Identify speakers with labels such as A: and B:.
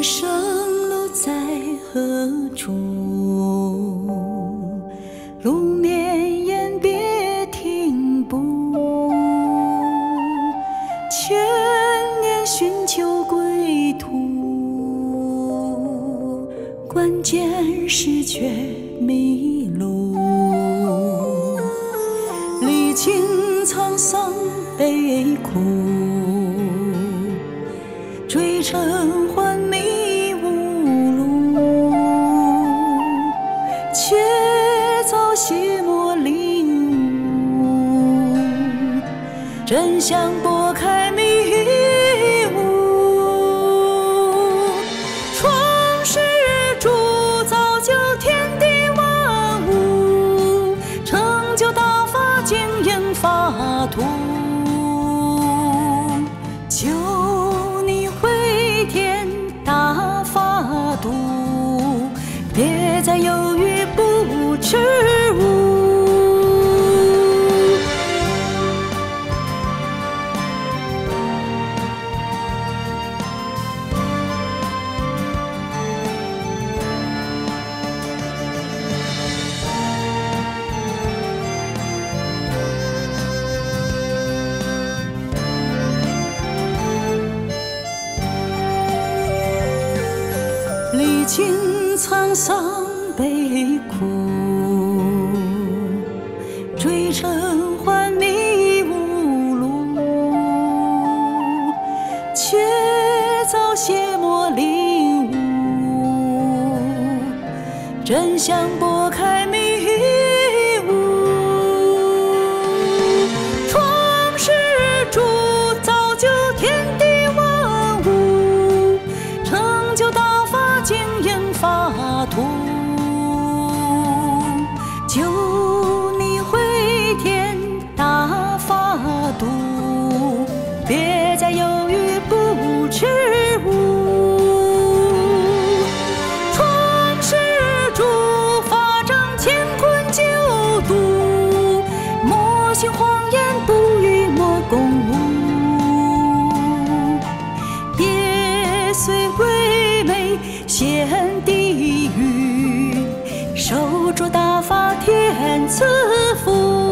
A: 生路在何处？路绵延别停步，千年寻求归途，关键是却迷路。历经沧桑悲苦，追尘还迷无路，却遭邪魔领悟，真相拨开迷雾。创世主造就天地万物，成就大法经营法度，求你回天大法度，别再犹豫不迟误。历经沧桑悲苦，追尘还迷无路，却遭邪魔领悟，真相拨开迷雾。创世主造就天地万物，成就大法经营法度，求你回天大法度，别再犹豫不迟误。创世主法掌乾坤救度，莫信谎言，不与魔共舞，别随唯美陷地狱，守住大法天赐福。